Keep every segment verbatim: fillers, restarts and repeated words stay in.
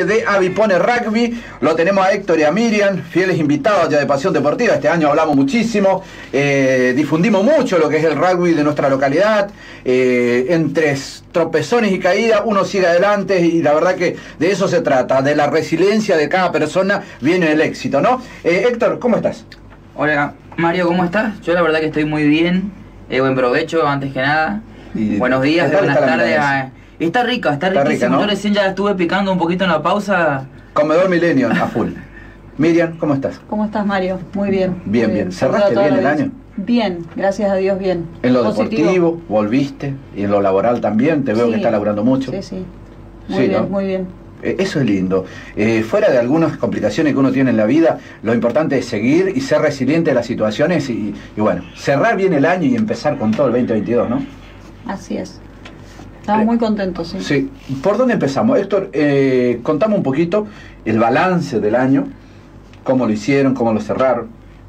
De Avipone Rugby, lo tenemos a Héctor y a Miriam, fieles invitados ya de Pasión Deportiva. Este año hablamos muchísimo, eh, difundimos mucho lo que es el rugby de nuestra localidad, eh, entre tropezones y caídas uno sigue adelante y la verdad que de eso se trata, de la resiliencia de cada persona viene el éxito, ¿no? Eh, Héctor, ¿cómo estás? Hola Mario, ¿cómo estás? Yo la verdad que estoy muy bien, eh, buen provecho antes que nada, y buenos días, buenas tardes. A... Está rica, está, está riquísima, ¿no? Yo recién ya la estuve picando un poquito en la pausa. Comedor Milenio, a full. Miriam, ¿cómo estás? ¿Cómo estás, Mario? Muy bien. Bien, muy bien. bien. ¿Cerraste bien el año? Bien, gracias a Dios, bien. En lo Positivo. deportivo, volviste, y en lo laboral también, te veo sí, que estás laburando mucho. Sí, sí. Muy sí, bien, ¿no? muy bien. Eh, eso es lindo. Eh, fuera de algunas complicaciones que uno tiene en la vida, lo importante es seguir y ser resiliente a las situaciones y, y bueno, cerrar bien el año y empezar con todo el veinte veintidós, ¿no? Así es. Estamos muy contentos, sí. Sí. ¿Por dónde empezamos? Héctor, eh, contame un poquito el balance del año, cómo lo hicieron, cómo lo cerraron.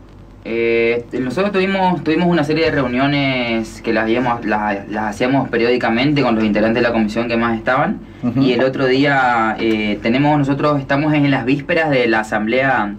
Eh, nosotros tuvimos tuvimos una serie de reuniones que las, hacíamos, las, las hacíamos periódicamente con los integrantes de la comisión que más estaban. Uh-huh. Y el otro día eh, tenemos nosotros estamos en las vísperas de la asamblea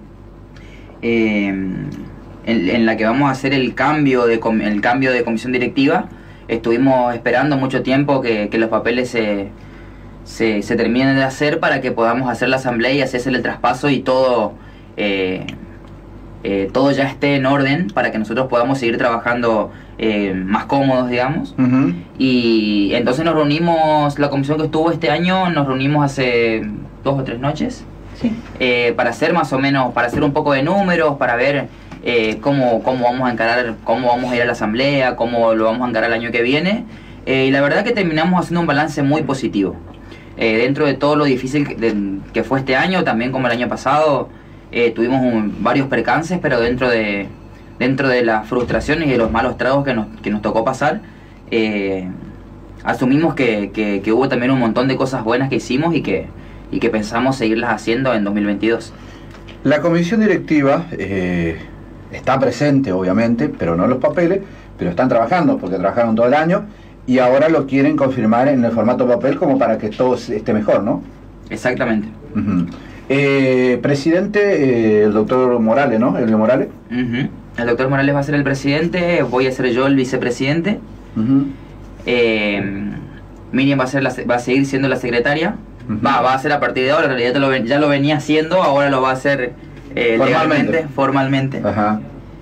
eh, en, en la que vamos a hacer el cambio de, el cambio de comisión directiva. Estuvimos esperando mucho tiempo que, que los papeles se, se, se terminen de hacer para que podamos hacer la asamblea y hacerse el traspaso y todo, eh, eh, todo ya esté en orden para que nosotros podamos seguir trabajando eh, más cómodos, digamos. Uh-huh. Y entonces nos reunimos, la comisión que estuvo este año, nos reunimos hace dos o tres noches. Sí. eh, para hacer más o menos, para hacer un poco de números, para ver... Eh, cómo, cómo vamos a encarar, cómo vamos a ir a la asamblea, cómo lo vamos a encarar el año que viene. Eh, y la verdad que terminamos haciendo un balance muy positivo. Eh, dentro de todo lo difícil que, de, que fue este año, también como el año pasado, eh, tuvimos un, varios percances, pero dentro de, dentro de las frustraciones y de los malos tragos que nos, que nos tocó pasar, eh, asumimos que, que, que hubo también un montón de cosas buenas que hicimos y que, y que pensamos seguirlas haciendo en dos mil veintidós. La comisión directiva... Eh... está presente, obviamente, pero no los papeles, pero están trabajando, porque trabajaron todo el año, y ahora lo quieren confirmar en el formato papel como para que todo esté mejor, ¿no? Exactamente. Uh-huh. eh, presidente, eh, el doctor Morales, ¿no? Elio Morales. Uh-huh. El doctor Morales va a ser el presidente, voy a ser yo el vicepresidente. Uh-huh. eh, Miriam va a, ser la, va a seguir siendo la secretaria. Uh-huh. Va, va a ser a partir de ahora, en realidad lo, ya lo venía haciendo, ahora lo va a hacer... Eh, formalmente. Legalmente, formalmente. Ajá.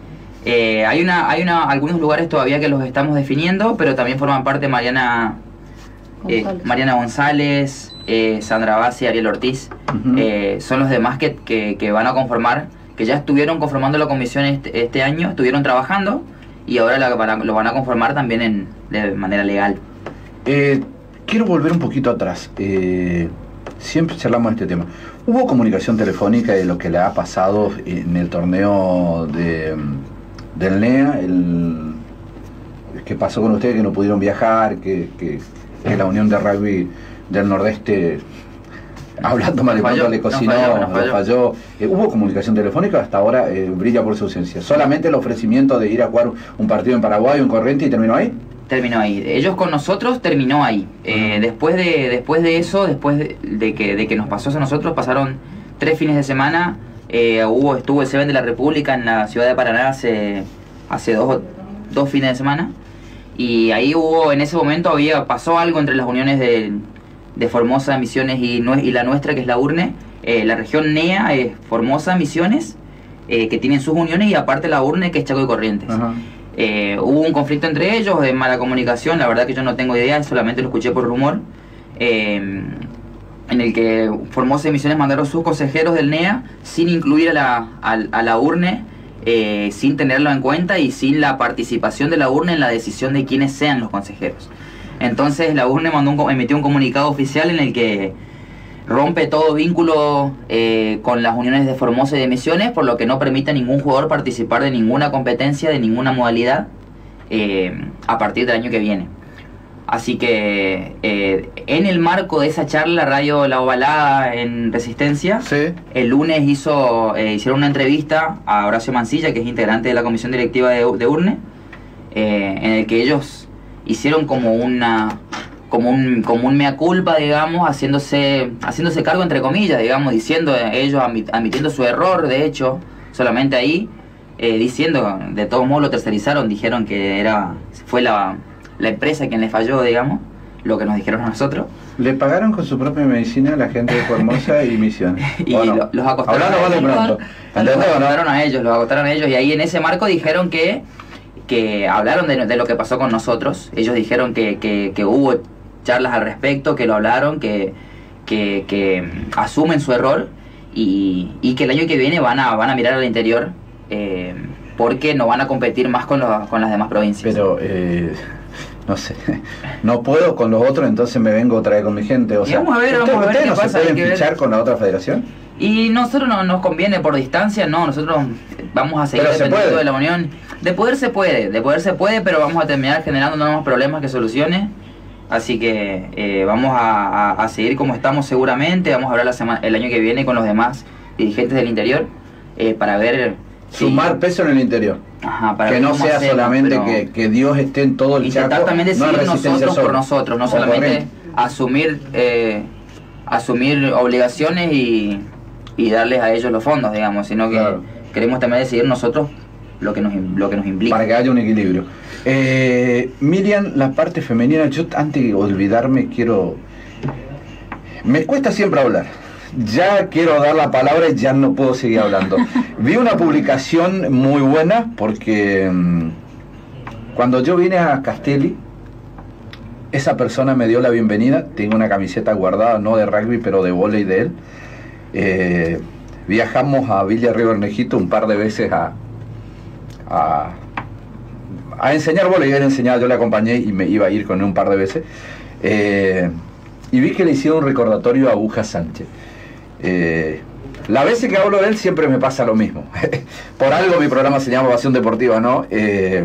Eh, hay una, hay una, algunos lugares todavía que los estamos definiendo, pero también forman parte Mariana González, eh, Mariana González eh, Sandra Bassi, Ariel Ortiz. Uh-huh. eh, son los demás que, que, que van a conformar, que ya estuvieron conformando la comisión este, este año, estuvieron trabajando y ahora la, van a, lo van a conformar también en, de manera legal. Eh, quiero volver un poquito atrás. Eh, siempre charlamos de este tema. ¿Hubo comunicación telefónica de lo que le ha pasado en el torneo de, del N E A? El, ¿Qué pasó con ustedes que no pudieron viajar? Que, que, que la Unión de Rugby del Nordeste, hablando mal de pronto, le cocinó, nos falló, nos falló. Lo falló. Eh, ¿Hubo comunicación telefónica? Hasta ahora eh, brilla por su ausencia. ¿Solamente el ofrecimiento de ir a jugar un partido en Paraguay, un Corriente, y terminó ahí? Terminó ahí. Ellos con nosotros terminó ahí. Eh, después de después de eso, después de, de que de que nos pasó a nosotros, pasaron tres fines de semana. Eh, hubo estuvo el Seven de la República en la ciudad de Paraná hace hace dos dos fines de semana. Y ahí hubo, en ese momento había pasó algo entre las uniones de, de Formosa, Misiones y, y la nuestra, que es la URNE. Eh, la región N E A es Formosa, Misiones, eh, que tienen sus uniones, y aparte la URNE, que es Chaco y Corrientes. Ajá. Eh, hubo un conflicto entre ellos de mala comunicación, la verdad que yo no tengo idea, solamente lo escuché por rumor, eh, en el que Formosa y Misiones mandaron sus consejeros del N E A sin incluir a la, a, a la URNE, eh, sin tenerlo en cuenta y sin la participación de la URNE en la decisión de quiénes sean los consejeros. Entonces la URNE mandó un, emitió un comunicado oficial en el que rompe todo vínculo eh, con las uniones de Formosa y de Misiones, por lo que no permite a ningún jugador participar de ninguna competencia, de ninguna modalidad, eh, a partir del año que viene. Así que eh, en el marco de esa charla, Radio La Ovalada en Resistencia, sí, el lunes hizo, eh, hicieron una entrevista a Horacio Mancilla, que es integrante de la comisión directiva de, de URNE, eh, en el que ellos hicieron como una... como un, como un mea culpa, digamos, haciéndose, haciéndose cargo entre comillas, digamos, diciendo ellos, admitiendo su error, de hecho, solamente ahí, eh, diciendo, de todos modos lo tercerizaron, dijeron que era fue la, la empresa quien le falló, digamos, lo que nos dijeron a nosotros. ¿Le pagaron con su propia medicina a la gente de Formosa y Misiones? Y no? lo, los acostaron Hablando a ellos, vale pronto. los acostaron a ellos, los acostaron a ellos, y ahí en ese marco dijeron que, que hablaron de, de lo que pasó con nosotros. Ellos dijeron que, que, que hubo charlas al respecto, que lo hablaron, que, que, que asumen su error y, y que el año que viene van a, van a mirar al interior, eh, porque no van a competir más con, los, con las demás provincias. Pero, eh, no sé, no puedo con los otros, entonces me vengo otra vez con mi gente. O sea, vamos a ver, ¿usted, vamos a ver ¿ustedes qué no pasa, se pueden hay que fichar ver. con la otra federación? Y nosotros no nos conviene por distancia, no, nosotros vamos a seguir Pero se dependiendo puede. de la unión. De poder se puede, de poder se puede, pero vamos a terminar generando nuevos problemas que soluciones. Así que eh, vamos a, a, a seguir como estamos seguramente. Vamos a hablar la semana, el año que viene con los demás dirigentes del interior, eh, para ver... Sumar si, peso en el interior. Ajá, para que ver no cómo sea hacemos, solamente pero que, que Dios esté en todo el intentar Chaco. también no decidir resistencia nosotros sola. por nosotros, no O solamente corriente. asumir eh, asumir obligaciones y, y darles a ellos los fondos, digamos, sino que Claro. queremos también decidir nosotros lo que nos, lo que nos implica. Para que haya un equilibrio. Eh, Miriam, la parte femenina, yo antes de olvidarme quiero... Me cuesta siempre hablar. Ya quiero dar la palabra y ya no puedo seguir hablando. Vi una publicación muy buena porque mmm, cuando yo vine a Castelli, esa persona me dio la bienvenida. Tengo una camiseta guardada, no de rugby, pero de vóley de él. Eh, viajamos a Villa Río Bermejito un par de veces a... a a enseñar vóley, él enseñaba, yo le acompañé y me iba a ir con él un par de veces, eh, y vi que le hicieron un recordatorio a Aguja Sánchez. Eh, las veces que hablo de él siempre me pasa lo mismo. Por algo mi programa se llama Pasión Deportiva, ¿no? Eh,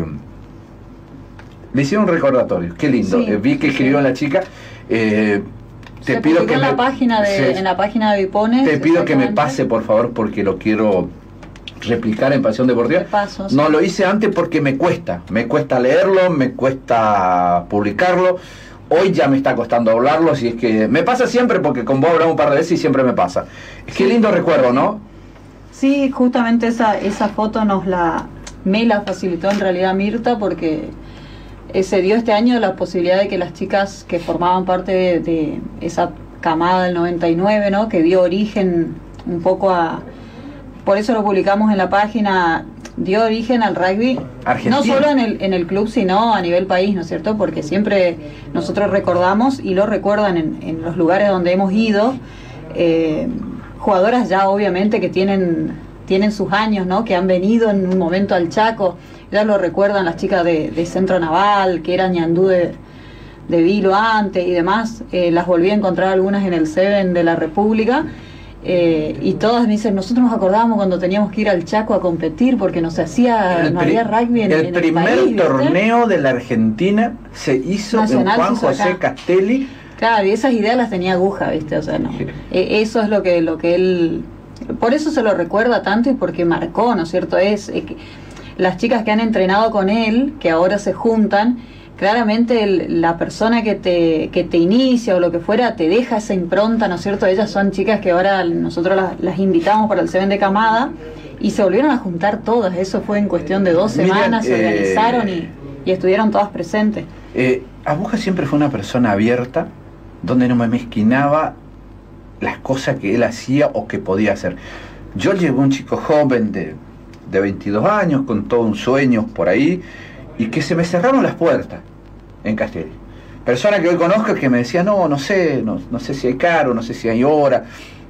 le hicieron un recordatorio, qué lindo. Sí, eh, vi que sí, escribió sí. la chica. Eh, te Se pido publicó que en me, la página de, sí, en la página de Vipones. te pido que me exactamente. pase, por favor, porque lo quiero replicar en Pasión Deportiva. Te paso, sí. No lo hice antes porque me cuesta, me cuesta leerlo, me cuesta publicarlo. Hoy ya me está costando hablarlo, así es que me pasa siempre porque con vos hablamos un par de veces y siempre me pasa. Qué lindo recuerdo, ¿no? Sí, justamente esa, esa foto nos la, me la facilitó en realidad Mirta, porque eh, se dio este año la posibilidad de que las chicas que formaban parte de, de esa camada del noventa y nueve, ¿no? Que dio origen un poco a... Por eso lo publicamos en la página, dio origen al rugby, Argentina. no solo en el, en el club, sino a nivel país, ¿no es cierto? Porque siempre nosotros recordamos, y lo recuerdan en, en los lugares donde hemos ido, eh, jugadoras ya obviamente que tienen, tienen sus años, ¿no? Que han venido en un momento al Chaco, ya lo recuerdan las chicas de, de Centro Naval, que eran ñandú de, de Vilo antes y demás, eh, las volví a encontrar algunas en el Seven de la República. Eh, y todas me dicen, nosotros nos acordábamos cuando teníamos que ir al Chaco a competir porque no se hacía, El no pri- había rugby en el en el primer país, ¿viste? torneo de la Argentina se hizo Nacional en Juan se hizo José acá. Castelli. Claro, y esas ideas las tenía Aguja, ¿viste? O sea, no. Eh, eso es lo que, lo que él... Por eso se lo recuerda tanto y porque marcó, ¿no es cierto? Es eh, que las chicas que han entrenado con él, que ahora se juntan, claramente el- la persona que te, que te inicia o lo que fuera, te deja esa impronta, ¿no es cierto? Ellas son chicas que ahora nosotros las, las invitamos para el Seven de Camada y se volvieron a juntar todas. Eso fue en cuestión de dos Mira, semanas, se eh, organizaron y, y estuvieron todas presentes. Eh, Aguja siempre fue una persona abierta, donde no me mezquinaba las cosas que él hacía o que podía hacer. Yo llevé un chico joven de, de veintidós años, con todo un sueño por ahí, y que se me cerraron las puertas en Castelli. Persona que hoy conozco que me decía, no, no sé, no, no sé si hay caro, no sé si hay hora.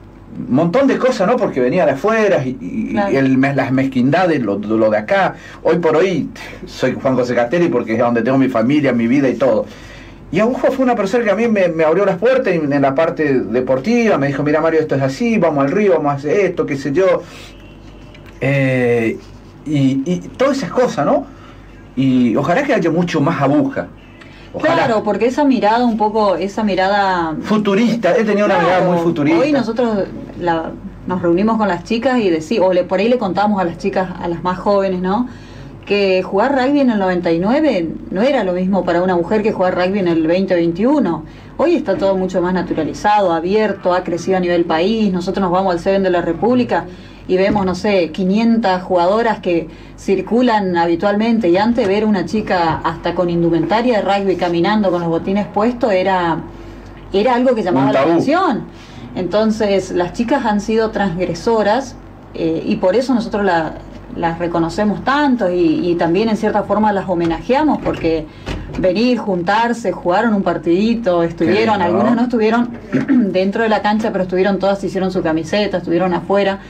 Un montón de cosas, ¿no? Porque venía de afuera y, y, Claro. y el, las mezquindades, lo, lo de acá. Hoy por hoy soy Juan José Castelli porque es donde tengo mi familia, mi vida y todo. Y Aguja fue una persona que a mí me, me abrió las puertas en, en la parte deportiva, me dijo, mira Mario, esto es así, vamos al río, vamos a hacer esto, qué sé yo. Eh, y, y todas esas cosas, ¿no? Y ojalá que haya mucho más Aguja. Ojalá. Claro, porque esa mirada un poco, esa mirada... Futurista, él tenía una Claro, mirada muy futurista. Hoy nosotros la- nos reunimos con las chicas y decimos, o le, por ahí le contamos a las chicas, a las más jóvenes, ¿no? que jugar rugby en el noventa y nueve no era lo mismo para una mujer que jugar rugby en el veinte veintiuno. Hoy está todo mucho más naturalizado, abierto, ha crecido a nivel país. Nosotros nos vamos al Seven de la República y vemos, no sé, quinientas jugadoras que circulan habitualmente, y antes ver una chica hasta con indumentaria de rugby caminando con los botines puestos era, era algo que llamaba la atención. Entonces las chicas han sido transgresoras, eh, y por eso nosotros la, las reconocemos tanto, y, y también en cierta forma las homenajeamos, porque venir, juntarse, jugaron un partidito, estuvieron, algunas no estuvieron dentro de la cancha, pero estuvieron todas, hicieron su camiseta, estuvieron afuera,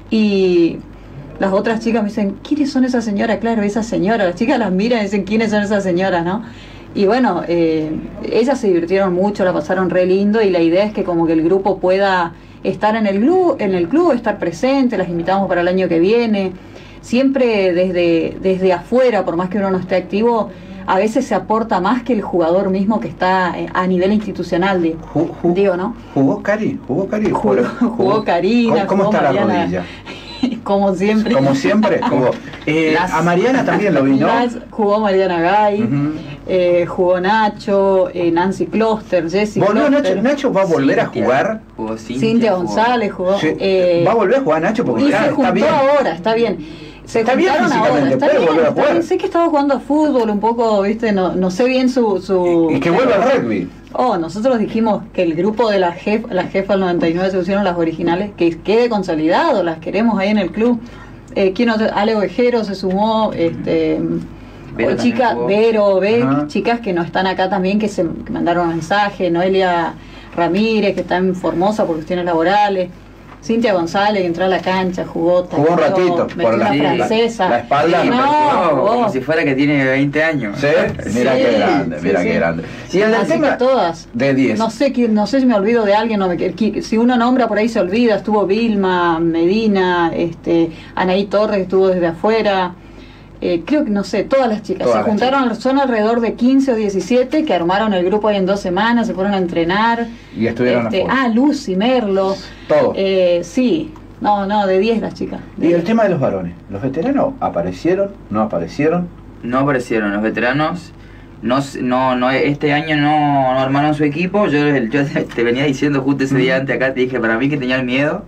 y las otras chicas me dicen, ¿quiénes son esas señoras? Claro, esas señoras, las chicas las miran y dicen, ¿quiénes son esas señoras, no? Y bueno, eh, ellas se divirtieron mucho, la pasaron re lindo, y la idea es que como que el grupo pueda estar en el club, en el club, estar presente, las invitamos para el año que viene. Siempre desde, desde afuera, por más que uno no esté activo, a veces se aporta más que el jugador mismo que está a nivel institucional, digo, Jugó, digo ¿no? ¿Jugó Cari? ¿Jugó Cari? Jugó, jugó, jugó Karina. ¿Cómo, cómo jugó está Mariana, la rodilla? Como siempre. Como siempre, jugó. Eh, Las, a Mariana también lo vi, ¿no? Las, jugó Mariana Gay, uh-huh. eh, jugó Nacho, eh, Nancy Kloster, Jessie ¿Volvió Kloster. Nacho? ¿Nacho va a volver Cintia, a jugar? Jugó Cintia, Cintia jugó. González jugó. Sí, eh, ¿va a volver a jugar Nacho? Porque y ya, se está juntó bien. ahora, está bien. Se Está bien juntaron ahora, físicamente, está puede bien, volver a está jugar. bien. Sé que estaba jugando a fútbol un poco, viste, no, no sé bien su... su Y que vuelva al rugby. Oh, nosotros dijimos que el grupo de la jefa, la jefa del noventa y nueve se pusieron las originales, que quede consolidado, las queremos ahí en el club. Eh, ¿quién otro? Ale Ovejero se sumó, este... Vero chicas, jugó. Vero, Beck, Ajá. chicas que no están acá también, que se que mandaron mensaje, Noelia Ramírez, que está en Formosa por cuestiones laborales, Cintia González, que entró a la cancha, jugó, Jugó un ratito, metió por una la- francesa. la espalda. Sí, no, No, jugó. como si fuera que tiene veinte años. ¿Sí? Mira Sí, qué grande, sí, mira sí. qué grande. Y el del Así tema que todas. de diez. No sé quién, no sé si me olvido de alguien, no me, qui- si uno nombra por ahí se olvida. Estuvo Vilma, Medina, este, Anaí Torres, que estuvo desde afuera. Eh, creo que no sé, todas las chicas. Todas se las juntaron, son alrededor de quince o diecisiete que armaron el grupo ahí en dos semanas, se fueron a entrenar. Y estuvieron Este, afuera. ah, Lucy, Merlo. Todo. Eh, sí, no, no, de diez las chicas. de Y el diez. tema de los varones. ¿Los veteranos aparecieron? ¿No aparecieron? No aparecieron los veteranos. No, s- no, no, este año no, no armaron su equipo. Yo, yo te venía diciendo justo ese día antes acá, te dije para mí que tenían miedo.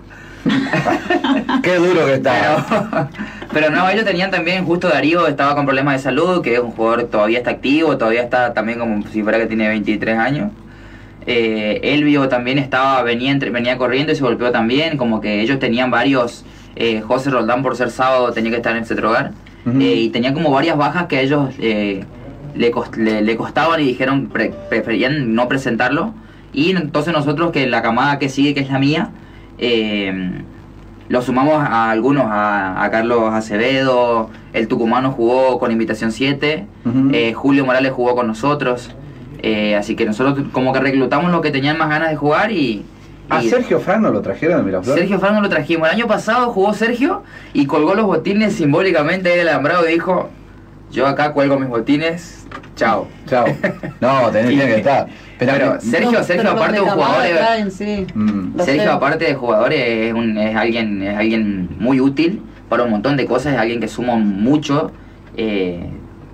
Qué duro que está. Pero, pero no, ellos tenían también, justo Darío estaba con problemas de salud, que es un jugador que todavía está activo, todavía está también como si fuera que tiene veintitrés años. Eh, Elvio también estaba, venía, entre, venía corriendo y se golpeó también, como que ellos tenían varios, eh, José Roldán por ser sábado tenía que estar en Cetrogar, Ujú. eh, y tenía como varias bajas que a ellos eh, le, cost- le, le costaban y dijeron, pre- preferían no presentarlo, y entonces nosotros, que la camada que sigue, que es la mía, eh, lo sumamos a algunos, a, a Carlos Acevedo, el tucumano jugó con Invitación siete, Ujú. eh, Julio Morales jugó con nosotros, eh, así que nosotros como que reclutamos los que tenían más ganas de jugar y... ¿A y Sergio Franco lo trajeron de Miraflores? Sergio Franco lo trajimos. El año pasado jugó Sergio y colgó los botines simbólicamente en el alambrado y dijo, yo acá cuelgo mis botines, chao. Chao. No, tenés Y- tiene que estar. Pero, pero Sergio, No, Sergio pero los aparte de de un camada jugador... traen, sí. Mm. Lo Sergio sé. aparte de jugador es, un, es, alguien, es alguien muy útil para un montón de cosas, es alguien que suma mucho, eh,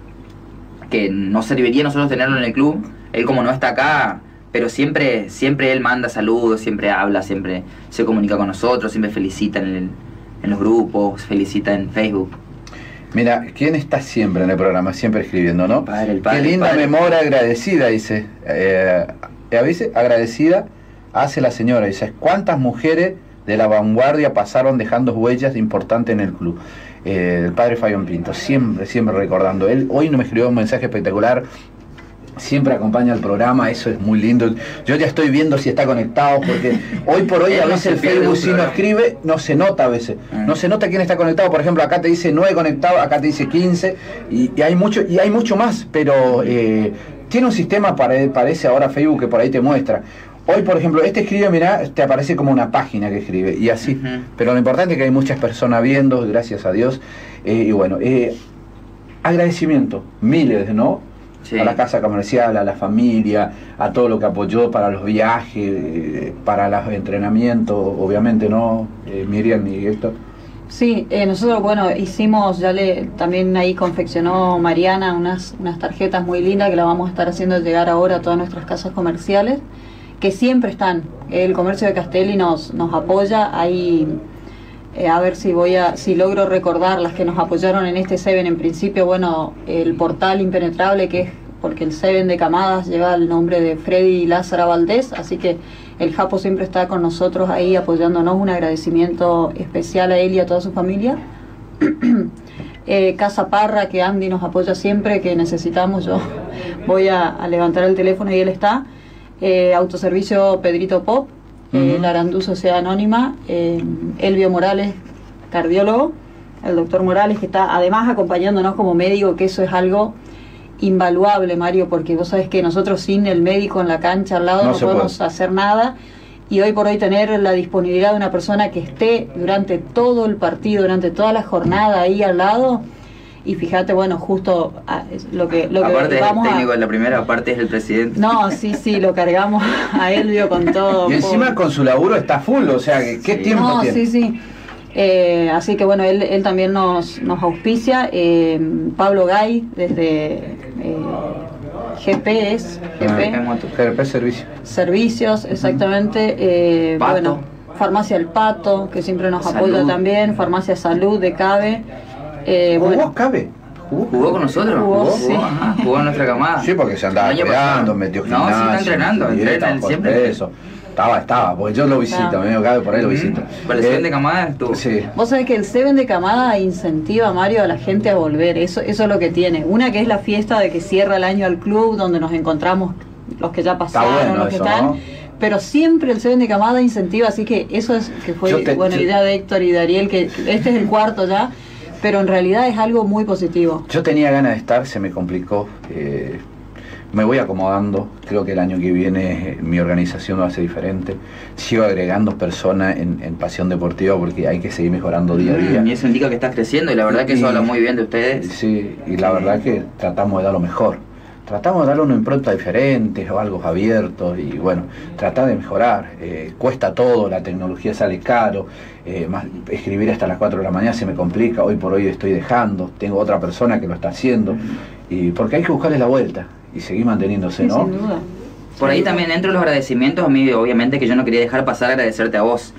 que nos serviría a nosotros tenerlo en el club. Él como no está acá, pero siempre siempre él manda saludos, siempre habla, siempre se comunica con nosotros, siempre felicita en, el- en los grupos, felicita en Facebook. Mira, ¿quién está siempre en el programa? Siempre escribiendo, ¿no? Padre, el padre, Qué linda el padre. memoria agradecida, dice. Eh, a veces agradecida hace la señora. Dice, ¿cuántas mujeres de la vanguardia pasaron dejando huellas importantes en el club? Eh, el padre Fabián Pinto, siempre, siempre recordando. Él hoy no me escribió un mensaje espectacular. Siempre acompaña el programa, eso es muy lindo. Yo ya estoy viendo si está conectado, porque hoy por hoy Él a no veces se el pierde Facebook un si no programa. escribe, no se nota a veces. Mm. No se nota quién está conectado. Por ejemplo, acá te dice nueve conectados, acá te dice quince, y, y hay mucho y hay mucho más, pero eh, tiene un sistema, pare- parece ahora Facebook, que por ahí te muestra. Hoy, por ejemplo, este escribe, mirá, te aparece como una página que escribe, y así. Ujú. Pero lo importante es que hay muchas personas viendo, gracias a Dios. Eh, y bueno, eh, agradecimiento, miles, ¿no? Sí. A la casa comercial, a la familia, a todo lo que apoyó para los viajes, eh, para los entrenamientos, obviamente, ¿no? Eh, Miriam y Héctor. Sí, eh, nosotros, bueno, hicimos, ya le también ahí confeccionó Mariana unas, unas tarjetas muy lindas que la vamos a estar haciendo llegar ahora a todas nuestras casas comerciales, que siempre están. El comercio de Castelli nos, nos apoya. Ahí, eh, a ver si voy a, si logro recordar las que nos apoyaron en este Seven. En principio, bueno, el portal Impenetrable, que es porque el Seven de Camadas lleva el nombre de Freddy Lázara Valdés, así que el Japo siempre está con nosotros ahí apoyándonos. Un agradecimiento especial a él y a toda su familia. eh, Casa Parra, que Andy nos apoya siempre que necesitamos. Yo voy a, a levantar el teléfono y él está. Eh, Autoservicio Pedrito Pop, eh, uh-huh. La Arandú Sociedad Anónima, eh, Elvio Morales, cardiólogo, el doctor Morales, que está además acompañándonos como médico, que eso es algo invaluable, Mario, porque vos sabés que nosotros sin el médico en la cancha al lado no, no podemos puede. hacer nada, y hoy por hoy tener la disponibilidad de una persona que esté durante todo el partido, durante toda la jornada ahí al lado. Y fíjate, bueno, justo a, lo que lo aparte que vamos es el técnico a... de la primera, aparte es el presidente. No, sí, sí, lo cargamos a Elvio con todo. Y encima por... con su laburo está full, o sea, ¿qué sí. tiempo no, tiene? Sí, sí. Eh, así que bueno, él, él también nos, nos auspicia. Eh, Pablo Gay, desde eh, G P es G P, ah, G P Servicios. Servicios, exactamente. Eh, Pato. Bueno, Farmacia El Pato, que siempre nos Salud. apoya también. Farmacia Salud de Cabe. Eh, ¿Jugó bueno, Cabe? ¿Jugó? ¿Jugó con nosotros? Jugó, ¿Jugó? sí. Ajá, jugó en nuestra camada. Sí, porque se andaba cuidando, metió gimnasio. No, sí está entrenando, entrena siempre. Eso. Estaba, estaba, porque yo lo visito, Claro. medio Cabe por ahí lo visito. Para el Eh, Seven de Camada estuvo. Sí. vos sabés que el Seven de Camada incentiva, Mario, a la gente a volver. Eso, eso es lo que tiene. Una que es la fiesta de que cierra el año al club, donde nos encontramos los que ya pasaron, bueno los que eso, están. ¿no? Pero siempre el Seven de Camada incentiva, así que eso es que fue Yo te- buena yo- idea de Héctor y de Ariel, que este es el cuarto ya, pero en realidad es algo muy positivo. Yo tenía ganas de estar, se me complicó. eh, me voy acomodando. Creo que el año que viene eh, mi organización va a ser diferente. Sigo agregando personas en, en Pasión Deportiva porque hay que seguir mejorando día a día. Y eso indica que estás creciendo y la verdad que eso Y- habla muy bien de ustedes. Sí, y la verdad que tratamos de dar lo mejor. Tratamos de darle una impronta diferente o algo abiertos y bueno, tratar de mejorar. Eh, cuesta todo, la tecnología sale caro, eh, más, escribir hasta las cuatro de la mañana se me complica, hoy por hoy estoy dejando, tengo otra persona que lo está haciendo, y porque hay que buscarle la vuelta y seguir manteniéndose, Sí, ¿no? sin duda. Por ahí también dentro de los agradecimientos, a mí obviamente que yo no quería dejar pasar agradecerte a vos.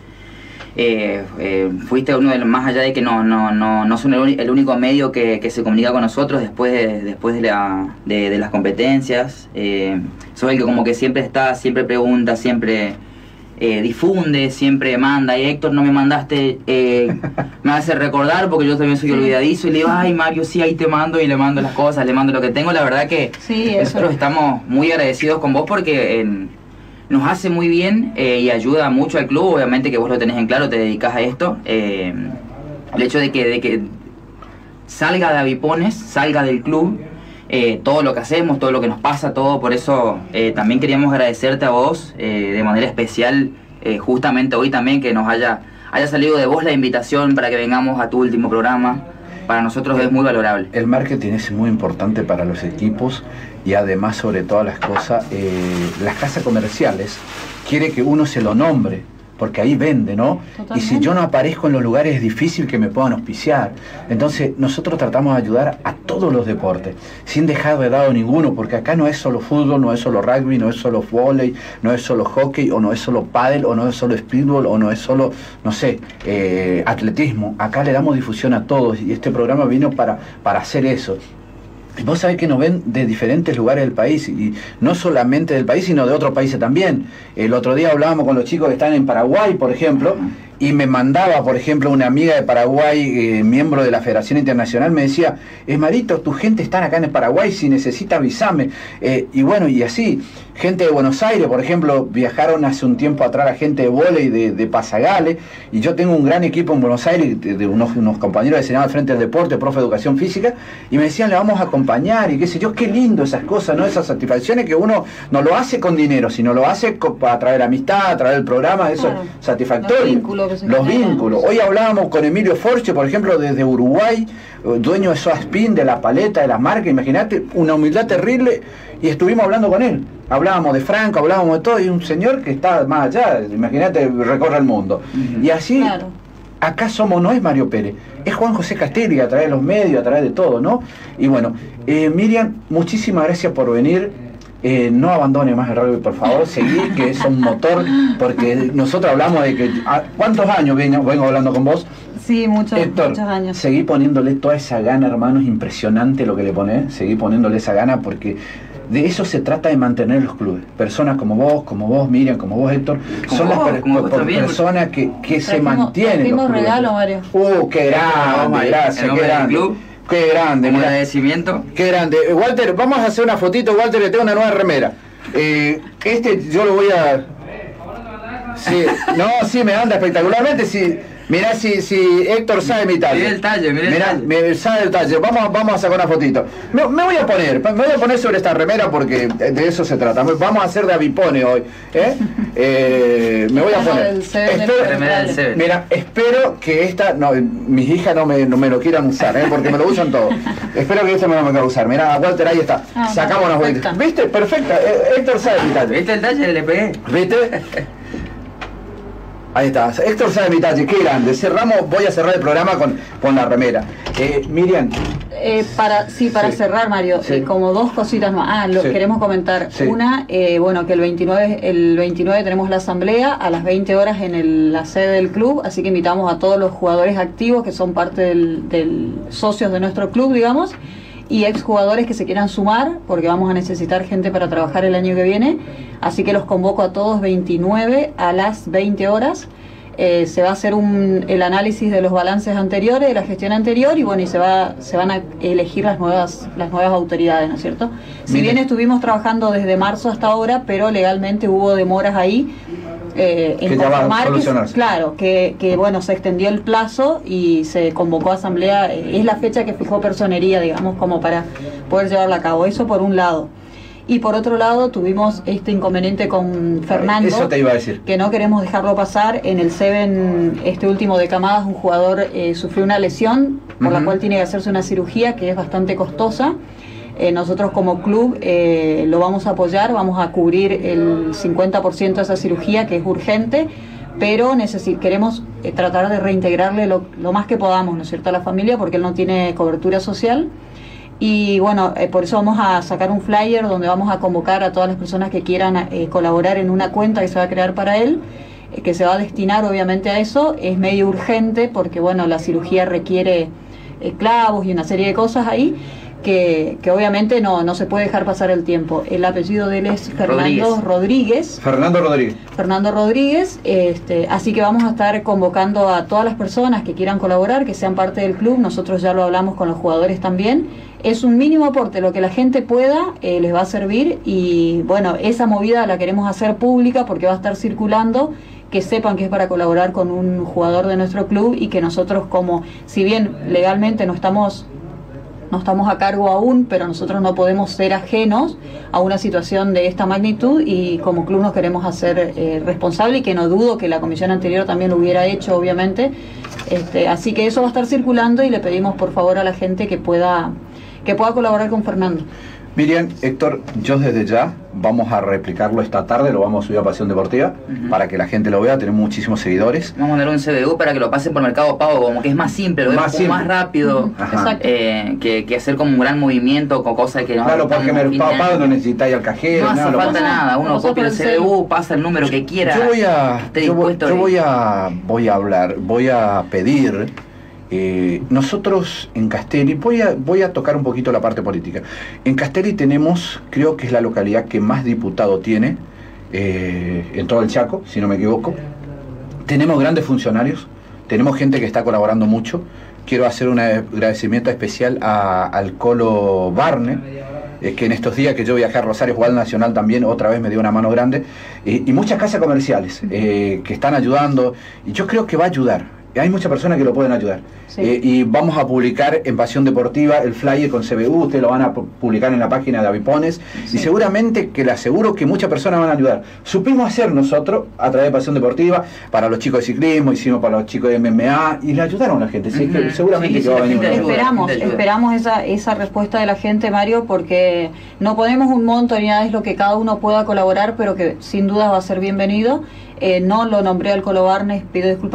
Eh, eh, fuiste uno de los, más allá de que no no no no son el, uni- el único medio que, que se comunica con nosotros después de, después de, la, de, de las competencias. Eh, sos el que como que siempre está, siempre pregunta, siempre eh, difunde, siempre manda. Y Héctor, no me mandaste, eh, me hace recordar porque yo también soy olvidadizo y le digo, ay Mario, sí, ahí te mando y le mando las cosas, le mando lo que tengo. La verdad que Sí, eso. nosotros estamos muy agradecidos con vos porque en, nos hace muy bien eh, y ayuda mucho al club. Obviamente que vos lo tenés en claro, te dedicás a esto. Eh, el hecho de que, de que salga de Avipones, salga del club, eh, todo lo que hacemos, todo lo que nos pasa, todo. Por eso eh, también queríamos agradecerte a vos eh, de manera especial, eh, justamente hoy también que nos haya, haya salido de vos la invitación para que vengamos a tu último programa. Para nosotros es muy valorable. El marketing es muy importante para los equipos y además, sobre todas las cosas, eh, las casas comerciales quiere que uno se lo nombre, porque ahí vende, ¿no? Totalmente. Y si yo no aparezco en los lugares es difícil que me puedan auspiciar. Entonces nosotros tratamos de ayudar a todos los deportes, sin dejar de lado ninguno, porque acá no es solo fútbol, no es solo rugby, no es solo vóley, no es solo hockey, o no es solo pádel, o no es solo speedball, o no es solo, no sé, eh, atletismo. Acá le damos difusión a todos y este programa vino para, para hacer eso. Y vos sabés que nos ven de diferentes lugares del país, y no solamente del país, sino de otros países también. El otro día hablábamos con los chicos que están en Paraguay, por ejemplo, y me mandaba, por ejemplo, una amiga de Paraguay, eh, miembro de la Federación Internacional, me decía, Esmarito, tu gente está acá en el Paraguay, si necesita avísame. Eh, y bueno, y así, gente de Buenos Aires, por ejemplo, viajaron hace un tiempo atrás la gente de vóley de, de Pasagale, y yo tengo un gran equipo en Buenos Aires, de, de unos, unos compañeros que se llaman Frente del Deporte, profe de Educación Física, y me decían, le vamos a acompañar, y qué sé yo, qué lindo esas cosas, ¿no? Esas satisfacciones que uno no lo hace con dinero, sino lo hace co- a través de la amistad, a través del programa, eso Claro. es satisfactorio. Los vínculos que se Los generan. vínculos. Hoy hablábamos con Emilio Forche, por ejemplo, desde Uruguay, eh, dueño de Soaspin, de la paleta, de las marcas, imagínate, una humildad terrible, y estuvimos hablando con él. Hablábamos de Franco, hablábamos de todo, y un señor que está más allá, imagínate, recorre el mundo. Ujú. Y así, Claro. acá somos, no es Mario Pérez, es Juan José Castelli, a través de los medios, a través de todo, ¿no? Y bueno, eh, Miriam, muchísimas gracias por venir. Eh, no abandone más el rugby, por favor, seguí, que es un motor, porque nosotros hablamos de que... ¿Cuántos años vengo, vengo hablando con vos? Sí, muchos, Héctor, muchos años. Seguí poniéndole toda esa gana, hermano, es impresionante lo que le ponés, seguí poniéndole esa gana, porque de eso se trata, de mantener los clubes. Personas como vos, como vos, Miriam, como vos, Héctor, como son vos, las per como vos per también. personas que, que se Trajimos- mantienen. trajimos los clubes. regalo, Mario. Uh, qué grande, Mario, gracias, en nombre qué del grande. club. Qué grande, Como mirá. agradecimiento. Qué grande. Eh, Walter, vamos a hacer una fotito. Walter, le tengo una nueva remera. Eh, este yo lo voy a... Sí, no, sí, me anda espectacularmente. Sí. Mirá si, si Héctor sabe mi talle. Mirá el talle, mirá el Mirá, talle. me- sabe el talle. Vamos, a- vamos a sacar una fotito. Me, me voy a poner, me voy a poner sobre esta remera porque de eso se trata. Vamos a hacer de avipone hoy. ¿eh? Eh, me voy a Remera poner. del Seven del Espero- Remera del Seven. Mira, espero que esta, no, mis hijas no me, no me lo quieran usar, ¿eh? porque me lo usan todo. Espero que esta me lo me quiera usar. Mirá, Walter, ahí está. Ah, Sacamos unas perfecta. bolitas. ¿Viste? Perfecta. Eh, Héctor sabe mi talle. ¿Viste el talle? Le pegué. ¿Viste? Ahí está. Héctor sabe mi talle. Qué grande. Cerramos, voy a cerrar el programa con, con la remera. Eh, Miriam. Eh, para, sí, para Sí. cerrar, Mario, Sí. eh, como dos cositas más. Ah, lo Sí. queremos comentar. Sí. Una, eh, bueno, que el veintinueve, el veintinueve tenemos la asamblea a las veinte horas en el- la sede del club, así que invitamos a todos los jugadores activos que son parte del, del socios de nuestro club, digamos, y exjugadores que se quieran sumar, porque vamos a necesitar gente para trabajar el año que viene. Así que los convoco a todos veintinueve a las veinte horas. Eh, se va a hacer un, el análisis de los balances anteriores, de la gestión anterior, y bueno, y se va se van a elegir las nuevas las nuevas autoridades, ¿no es cierto? Si Mire. bien estuvimos trabajando desde marzo hasta ahora, pero legalmente hubo demoras ahí eh, en Que ya va a conformar que- solucionarse. claro, que, que bueno, se extendió el plazo y se convocó a asamblea, eh, es la fecha que fijó Personería, digamos, como para poder llevarla a cabo. Eso por un lado. Y por otro lado tuvimos este inconveniente con Fernando, Eso te iba a decir. que no queremos dejarlo pasar. En el Seven, este último de Camadas, un jugador eh, sufrió una lesión por la Ujú. cual tiene que hacerse una cirugía que es bastante costosa. Eh, nosotros como club eh, lo vamos a apoyar, vamos a cubrir el cincuenta por ciento de esa cirugía, que es urgente, pero necesi- queremos eh, tratar de reintegrarle lo, lo más que podamos, ¿no es cierto?, a la familia, porque él no tiene cobertura social. Y bueno, eh, por eso vamos a sacar un flyer donde vamos a convocar a todas las personas que quieran eh, colaborar en una cuenta que se va a crear para él, eh, que se va a destinar obviamente a eso. Es medio urgente porque bueno, la cirugía requiere eh, clavos y una serie de cosas ahí que, que obviamente no, no se puede dejar pasar el tiempo. El apellido de él es Fernando Rodríguez. Rodríguez. Fernando Rodríguez. Fernando Rodríguez, este, así que vamos a estar convocando a todas las personas que quieran colaborar, que sean parte del club. Nosotros ya lo hablamos con los jugadores también. Es un mínimo aporte, lo que la gente pueda eh, les va a servir, y bueno, esa movida la queremos hacer pública porque va a estar circulando, que sepan que es para colaborar con un jugador de nuestro club, y que nosotros, como si bien legalmente no estamos no estamos a cargo aún, pero nosotros no podemos ser ajenos a una situación de esta magnitud, y como club nos queremos hacer eh, responsable, y que no dudo que la comisión anterior también lo hubiera hecho, obviamente. Este, así que eso va a estar circulando, y le pedimos por favor a la gente que pueda que pueda colaborar con Fernando. Miriam, Héctor, yo desde ya vamos a replicarlo esta tarde, lo vamos a subir a Pasión Deportiva Ujú. para que la gente lo vea, tenemos muchísimos seguidores. Vamos a poner un C B U para que lo pasen por Mercado Pago, como que es más simple, lo Más vemos como más simple. rápido. Ujú. Ajá. Exacto. eh, que, que hacer como un gran movimiento con cosas que no Claro, porque Mercado Pago no necesitáis al cajero, No hace nada, lo falta pasa. nada, uno Nosotros copia el el C B U, pasa el número que quiera. Yo voy a, esté yo voy, dispuesto yo y- voy a, voy a hablar, voy a pedir. eh, nosotros en Castelli, voy a, voy a tocar un poquito la parte política. En Castelli tenemos, creo que es la localidad que más diputado tiene eh, en todo el Chaco, si no me equivoco. Tenemos grandes funcionarios, tenemos gente que está colaborando mucho. Quiero hacer un agradecimiento especial a, al Colo Barne, eh, que en estos días que yo viajé a Rosario, jugar al Nacional también, otra vez me dio una mano grande, eh, y muchas casas comerciales eh, que están ayudando, y yo creo que va a ayudar. Hay muchas personas que lo pueden ayudar. Sí. Eh, y vamos a publicar en Pasión Deportiva el flyer con C B U, ustedes lo van a pu- publicar en la página de Avipones, Sí. y seguramente que le aseguro que muchas personas van a ayudar. Supimos hacer nosotros, a través de Pasión Deportiva, para los chicos de ciclismo, hicimos para los chicos de M M A, y le ayudaron a la gente. Así que Ujú. seguramente Sí, que sí, va a la venir gente una ayuda. ayuda. Esperamos, gente ayuda. esperamos esa, esa respuesta de la gente, Mario, porque no ponemos un monto ni nada, es lo que cada uno pueda colaborar, pero que sin duda va a ser bienvenido. Eh, no lo nombré al Colo Barnes, pido disculpas,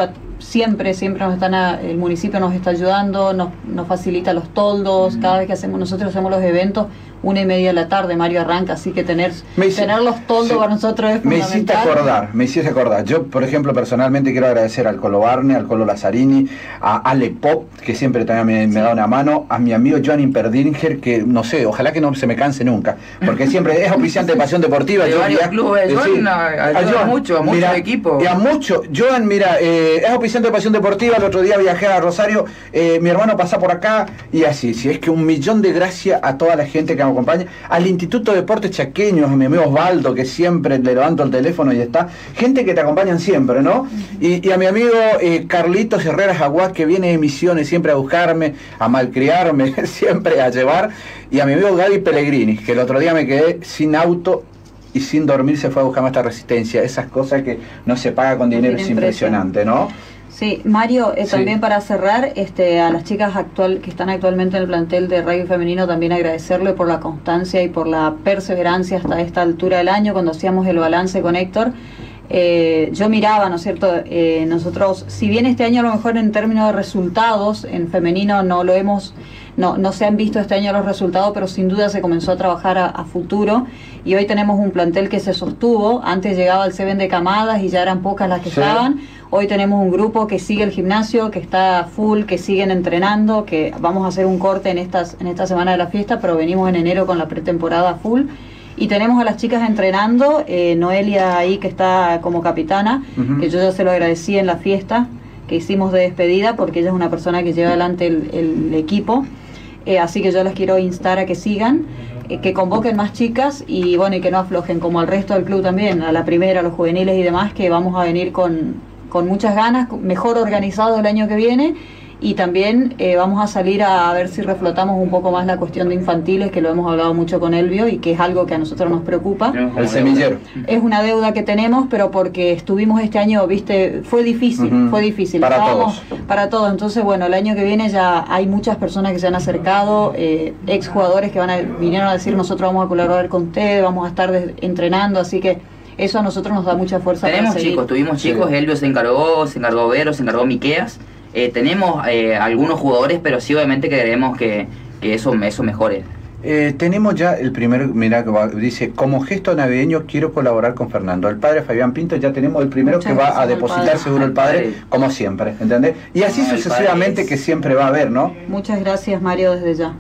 siempre, siempre nos están, a, el municipio nos está ayudando, nos, nos facilita los toldos, cada vez que hacemos, nosotros hacemos los eventos, una y media de la tarde, Mario arranca, así que tener, hice, tener los toldos sí, para nosotros es me fundamental. Me hiciste acordar, me hiciste acordar. Yo, por ejemplo, personalmente quiero agradecer al Colo Barne, al Colo Lazzarini, a Ale Pop, que siempre también me, me sí. da una mano, a mi amigo Joan Imperdinger, que no sé, ojalá que no se me canse nunca, porque siempre es auspiciante de Pasión Deportiva. De yo, varios mira, clubes, eh, Joan sí, ayuda a mucho, a muchos equipos. Y a mucho, Joan, mira, eh, es auspiciante de Pasión Deportiva, el otro día viajé a Rosario, eh, mi hermano pasa por acá, y así, si es que un millón de gracias a toda la gente que me acompaña, al Instituto de Deportes Chaqueños, a mi amigo Osvaldo, que siempre le levanto el teléfono y está, gente que te acompañan siempre, ¿no? Y, y a mi amigo eh, Carlitos Herrera Jaguás, que viene de Misiones siempre a buscarme, a malcriarme, siempre a llevar, y a mi amigo Gaby Pellegrini, que el otro día me quedé sin auto y sin dormir, se fue a buscarme esta Resistencia, esas cosas que no se paga con dinero, es impresionante, ¿no? Sí, Mario, eh, sí. también para cerrar, este, a las chicas actual que están actualmente en el plantel de rugby femenino, también agradecerle por la constancia y por la perseverancia hasta esta altura del año, cuando hacíamos el balance con Héctor. Eh, yo miraba, ¿no es cierto? Eh, nosotros, si bien este año a lo mejor en términos de resultados, en femenino no lo hemos, no, no se han visto este año los resultados, pero sin duda se comenzó a trabajar a, a futuro, y hoy tenemos un plantel que se sostuvo. Antes llegaba el Seven de Camadas y ya eran pocas las que sí. estaban. Hoy tenemos un grupo que sigue el gimnasio, que está full, que siguen entrenando, que vamos a hacer un corte en estas en esta semana de la fiesta, pero venimos en enero con la pretemporada full. Y tenemos a las chicas entrenando, eh, Noelia ahí que está como capitana, uh-huh. que yo ya se lo agradecí en la fiesta que hicimos de despedida, porque ella es una persona que lleva adelante el, el equipo, eh, así que yo las quiero instar a que sigan, eh, que convoquen más chicas y bueno, y que no aflojen, como al resto del club también, a la primera, a los juveniles y demás, que vamos a venir con... con muchas ganas, mejor organizado el año que viene, y también eh, vamos a salir a, a ver si reflotamos un poco más la cuestión de infantiles, que lo hemos hablado mucho con Elvio y que es algo que a nosotros nos preocupa. El semillero. Es una deuda que tenemos, pero porque estuvimos este año, viste, fue difícil, uh-huh. fue difícil. Para Estábamos, todos. Para todos, entonces bueno, el año que viene ya hay muchas personas que se han acercado, eh, ex jugadores que van a, vinieron a decir nosotros vamos a colaborar con ustedes, vamos a estar de, entrenando, así que eso a nosotros nos da mucha fuerza. Tenemos para seguir. chicos, tuvimos chicos, sí. Elvio se encargó, se encargó Vero, se encargó Miqueas. Eh, tenemos eh, algunos jugadores, pero sí obviamente queremos que, que eso, eso mejore. Eh, tenemos ya el primer, mira, que va, dice, como gesto navideño quiero colaborar con Fernando. El padre Fabián Pinto, ya tenemos el primero Muchas que va a depositar seguro el padre, padre, como siempre, ¿entendés? Y así no, sucesivamente es... que siempre va a haber, ¿no? Muchas gracias, Mario, desde ya.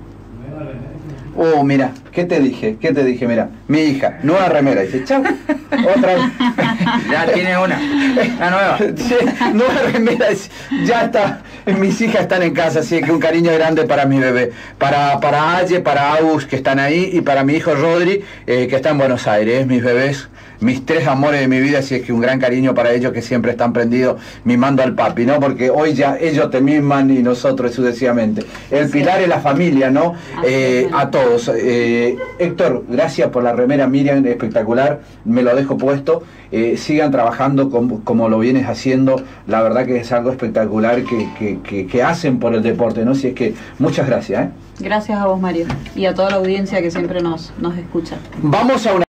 Oh, mira, ¿qué te dije? ¿Qué te dije? Mira, mi hija, nueva remera, dice, chao, otra vez. Ya tiene una, la nueva. Sí, nueva remera, ya está, mis hijas están en casa, así que un cariño grande para mi bebé, para, para Aye, para Agus, que están ahí, y para mi hijo Rodri, eh, que está en Buenos Aires, mis bebés, mis tres amores de mi vida, así es que un gran cariño para ellos que siempre están prendidos mimando al papi, ¿no? Porque hoy ya ellos te miman y nosotros sucesivamente. El pilar es la familia, ¿no? Eh, a todos. Eh, Héctor, gracias por la remera, Miriam, espectacular, me lo dejo puesto. Eh, sigan trabajando como, como lo vienes haciendo, la verdad que es algo espectacular que, que, que, que hacen por el deporte, ¿no? Si es que muchas gracias, ¿eh? Gracias a vos, Mario, y a toda la audiencia que siempre nos, nos escucha. Vamos a una